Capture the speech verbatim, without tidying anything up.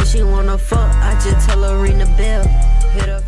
she wanna fuck, I just tell her ring the bell. Hit her.